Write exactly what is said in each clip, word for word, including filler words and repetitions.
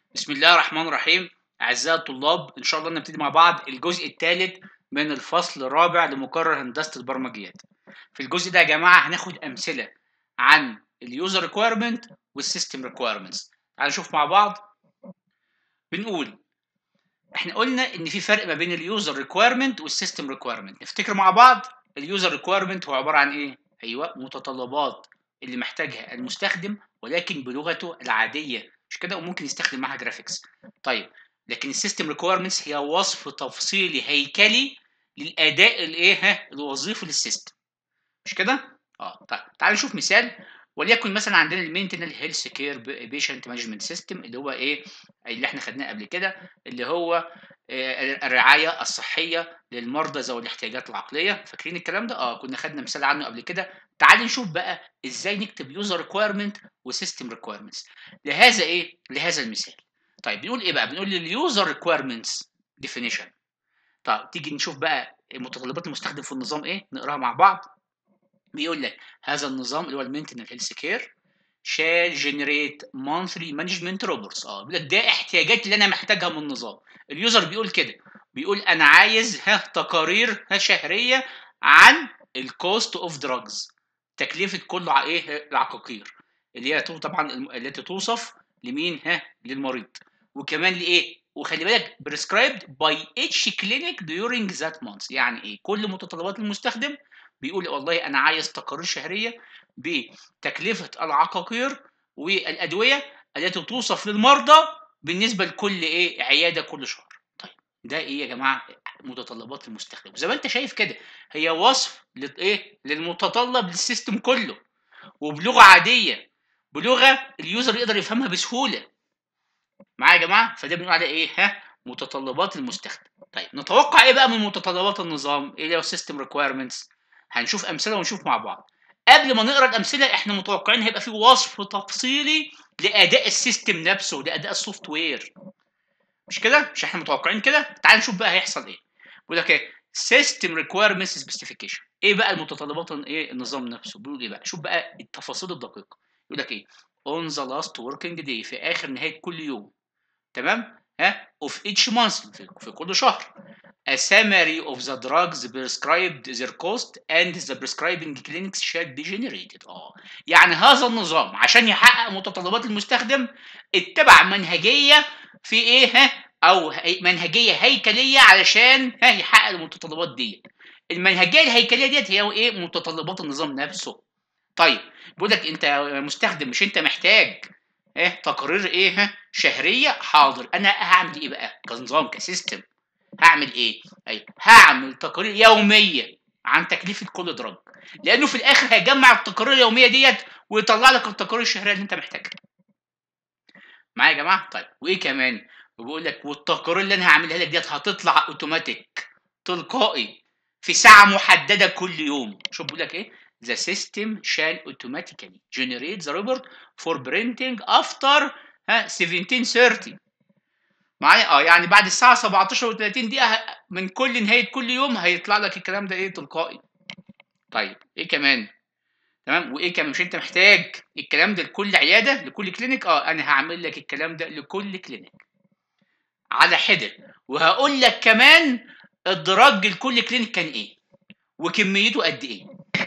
بسم الله الرحمن الرحيم. أعزائي الطلاب، إن شاء الله نبتدي مع بعض الجزء الثالث من الفصل الرابع لمقرر هندسة البرمجيات. في الجزء ده يا جماعة هناخد أمثلة عن اليوزر ريكويرمنت والسيستم ريكويرمنتس. تعالوا نشوف مع بعض. بنقول احنا قلنا إن في فرق ما بين اليوزر ريكويرمنت والسيستم ريكويرمنت. نفتكر مع بعض. اليوزر ريكويرمنت هو عبارة عن إيه؟ أيوه، متطلبات اللي محتاجها المستخدم ولكن بلغته العادية، مش كده؟ وممكن يستخدم معاها جرافيكس. طيب، لكن السيستم ريكويرمنتس هي وصف تفصيلي هيكلي للاداء الايه ها الوظيفي للسيستم، مش كده؟ اه طيب، تعال نشوف مثال. وليكن مثلا عندنا المينتنال هيلث كير بيشنت مانجمنت سيستم، اللي هو ايه؟ اللي احنا خدناه قبل كده، اللي هو آه، الرعايه الصحيه للمرضى ذوي الاحتياجات العقليه. فاكرين الكلام ده؟ اه كنا خدنا مثال عنه قبل كده. تعال نشوف بقى ازاي نكتب يوزر ريكويرمنت وسيستم ريكويرمنتس لهذا ايه؟ لهذا المثال. طيب بنقول ايه بقى؟ بنقول اليوزر ريكويرمنتس ديفينيشن. طيب تيجي نشوف بقى متطلبات المستخدم في النظام ايه، نقراها مع بعض. بيقول لك هذا النظام اللي هو المينتنال هيلث كير شال جنريت مانثلي مانجمنت روبرتس. اه بيقول لك ده احتياجات اللي انا محتاجها من النظام. اليوزر بيقول كده، بيقول انا عايز ها تقارير ها شهريه عن الكوست اوف دراجز، تكلفه كل ع- ايه العقاقير، اللي هي تو- طبعا الم- التي توصف لمين؟ ها للمريض. وكمان لايه؟ وخلي بالك prescribed by each clinic during that month. يعني ايه؟ كل متطلبات المستخدم بيقول والله انا عايز تقارير شهريه بتكلفه العقاقير والادويه التي توصف للمرضى بالنسبه لكل ايه عياده كل شهر. طيب، ده ايه يا جماعه؟ متطلبات المستخدم. زي ما انت شايف كده، هي وصف لايه؟ للمتطلب للسيستم كله، وبلغه عاديه، بلغه اليوزر يقدر يفهمها بسهوله. معايا يا جماعه؟ فده بنقول عليه ايه؟ ها متطلبات المستخدم. طيب نتوقع ايه بقى من متطلبات النظام؟ ايه هو السيستم ريكويرمنتس؟ هنشوف امثله ونشوف مع بعض. قبل ما نقرا الامثله احنا متوقعين هيبقى في وصف تفصيلي لاداء السيستم نفسه، لاداء السوفت وير، مش كده؟ مش احنا متوقعين كده؟ تعال نشوف بقى هيحصل ايه. بيقول لك ايه؟ سيستم ريكويرمنتس سبيسيفيكيشن. ايه بقى المتطلبات ايه النظام نفسه؟ بيقول ايه بقى؟ شوف بقى التفاصيل الدقيقه. يقول لك ايه؟ on the last working day، في اخر نهايه كل يوم، تمام؟ ها of each month، في, في كل شهر. A summary of the drugs prescribed, their cost and the prescribing clinics shall be generated. اه يعني هذا النظام عشان يحقق متطلبات المستخدم اتبع منهجيه في ايه؟ ها او منهجيه هيكليه علشان ها يحقق المتطلبات دي. المنهجيه الهيكليه ديت هي ايه؟ متطلبات النظام نفسه. طيب، بيقول لك انت يا مستخدم مش انت محتاج ايه؟ تقارير ايه؟ ها شهريه. حاضر، انا هعمل ايه بقى كنظام كسيستم؟ هعمل ايه؟ ايوه، هعمل تقارير يوميه عن تكلفه كل دراج، لانه في الاخر هيجمع التقارير اليوميه ديت ويطلع لك التقارير الشهريه اللي انت محتاجها. معايا يا جماعه؟ طيب، وايه كمان؟ وبيقول لك والتقارير اللي انا هعملها لك ديت هتطلع اوتوماتيك، تلقائي، في ساعه محدده كل يوم. شوف بيقول لك ايه؟ The system shall automatically generate the report for printing after ها سبعتاشر ثلاثين. معايا؟ اه يعني بعد الساعه سبعتاشر و30 دقيقه من كل نهايه كل يوم هيطلع لك الكلام ده ايه؟ تلقائي. طيب ايه كمان؟ تمام، وايه كمان؟ مش انت محتاج الكلام ده لكل عياده لكل كلينيك؟ اه انا هعمل لك الكلام ده لكل كلينيك على حده، وهقول لك كمان الدرج لكل كلينيك كان ايه وكميته قد ايه.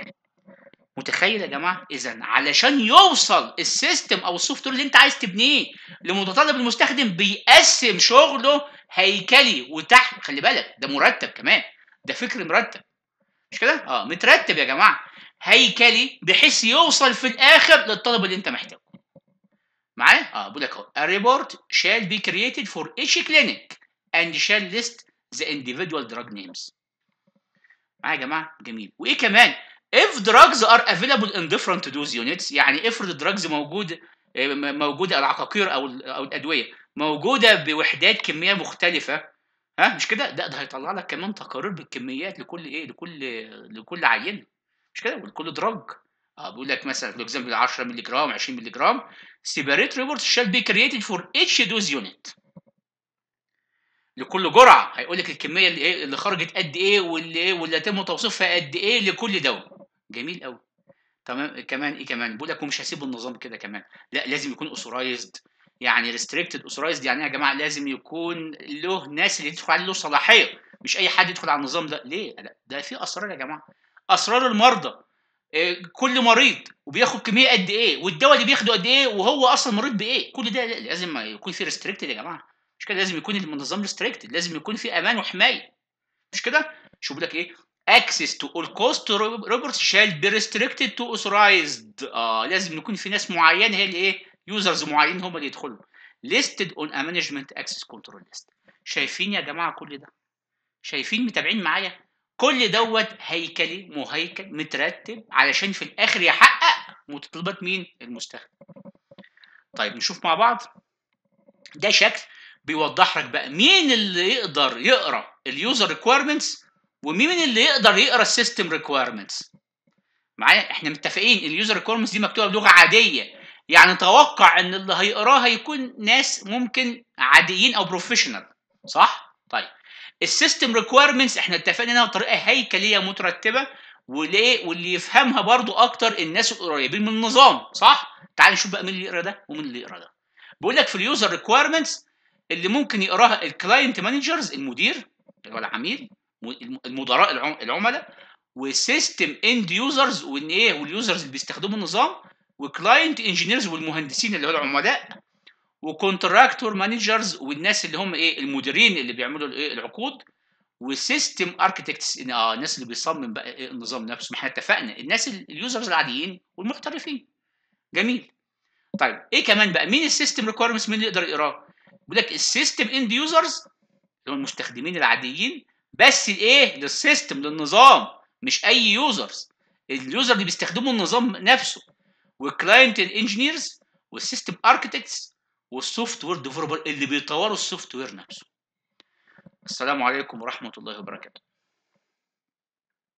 متخيل يا جماعه؟ اذا علشان يوصل السيستم او السوفت وير اللي انت عايز تبنيه لمتطلب المستخدم بيقسم شغله هيكلي وتحت. خلي بالك ده مرتب كمان، ده فكر مرتب، مش كده؟ اه مترتب يا جماعه، هيكلي بحيث يوصل في الاخر للطلب اللي انت محتاجه. معايا؟ اه بقول لك اهو a report shall be created for each clinic and shall list the individual drug names. معايا يا جماعه؟ جميل. وايه كمان؟ if drugs are available in different dose units، يعني افرض الدراجز موجود موجوده العقاقير او او الادويه موجوده بوحدات كميه مختلفه، ها مش كده؟ ده ده هيطلع لك كمان تقارير بالكميات لكل ايه؟ لكل لكل عينه، مش كده؟ ولكل دراج. اه بيقول لك مثلا في اكزامبل عشرة مللي جرام، عشرين مللي جرام. separate reports shall be created for each dose unit. لكل جرعه هيقول لك الكميه اللي ايه اللي خرجت قد ايه، واللي ايه واللي يتم توصيفها قد ايه لكل دواء. جميل قوي. تمام. كمان ايه كمان؟ بيقول لك ومش هسيب النظام كده كمان، لا لازم يكون اوثورايزد، يعني ريستريكتد اوثرايزد يعني ايه يا جماعه؟ لازم يكون له ناس اللي يدخل عليه له صلاحيه، مش اي حد يدخل على النظام ده. ليه؟ لا ده في اسرار يا جماعه، اسرار المرضى. إيه، كل مريض وبياخد كميه قد ايه، والدواء اللي بياخده قد ايه، وهو اصلا مريض بايه، كل ده لازم يكون في ريستريكتد يا جماعه. مش كده؟ لازم يكون النظام ريستريكتد، لازم يكون في امان وحمايه. مش كده؟ شوف لك ايه، access to all cost reports shall be restricted to authorized. اه لازم يكون في ناس معينه هي اللي ايه، يوزرز معينين هم اللي يدخلوا. listed on a management access control list. شايفين يا جماعه كل ده؟ شايفين؟ متابعين معايا؟ كل دوت هيكلي مهيكل مترتب علشان في الاخر يحقق متطلبات مين؟ المستخدم. طيب نشوف مع بعض. ده شكل بيوضح لك بقى مين اللي يقدر يقرا اليوزر ريكويرمنتس ومين اللي يقدر يقرا السيستم ريكويرمنتس. معايا؟ احنا متفقين اليوزر ريكويرمنتس دي مكتوبه بلغه عاديه، يعني توقع ان اللي هيقراها يكون ناس ممكن عاديين او بروفيشنال، صح؟ طيب السيستم ريكويرمنتس احنا اتفقنا انها بطريقه هيكليه مترتبه، وليه؟ واللي يفهمها برضو اكتر الناس القريبين من النظام، صح؟ تعال نشوف بقى مين اللي يقرا ده ومين اللي يقرا ده. بيقول لك في اليوزر ريكويرمنتس اللي ممكن يقراها الكلاينت مانجرز، المدير اللي هو العميل، المدراء العملاء، وسيستم اند يوزرز، وان ايه، واليوزرز اللي بيستخدموا النظام، وكلاينت انجينيرز والمهندسين اللي هو العملاء، وكونتراكتور مانجرز والناس اللي هم ايه، المديرين اللي بيعملوا الايه العقود، وسيستم اركتكتس اه الناس اللي بيصمم بقى إيه النظام نفسه. ما احنا اتفقنا الناس اليوزرز العاديين والمحترفين. جميل. طيب ايه كمان بقى؟ مين السيستم ريكويرمنتس مين اللي يقدر يقراه؟ بيقول لك السيستم اند يوزرز اللي هم المستخدمين العاديين، بس الايه، للسيستم للنظام، مش اي يوزرز، اليوزر اللي بيستخدموا النظام نفسه، والكلاينت انجينيرز، والسيستم اركتكتس، والسوفت وير ديفلوبر اللي بيطوروا السوفت وير نفسه. السلام عليكم ورحمه الله وبركاته.